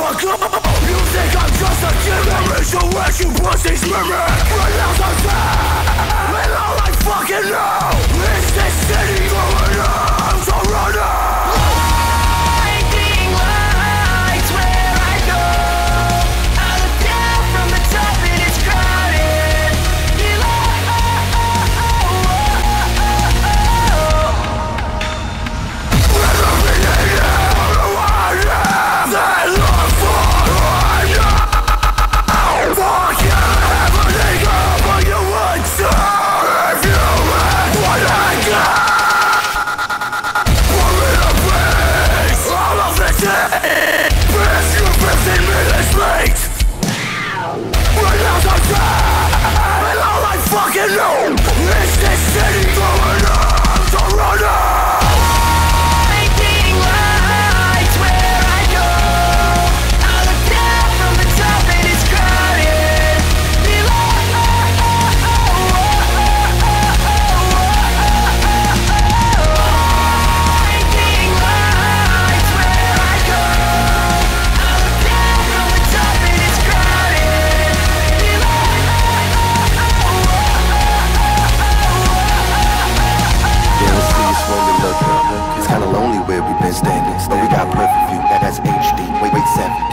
fuck up. You think I'm just a generation where you pussies murmur. Right now I'm sad, and all I fucking know is this city going up to run up. Blinding lights where I go. I look down from the top and it's crowded. Fucking know, is this city going up to run up? Blinding lights where I go. I look down from the top and it's crowded. Blinding lights where I go. I look down from the top and it's crowded. It's kinda lonely where we've been standing, but we got perfect view, that's HD. Wait 7.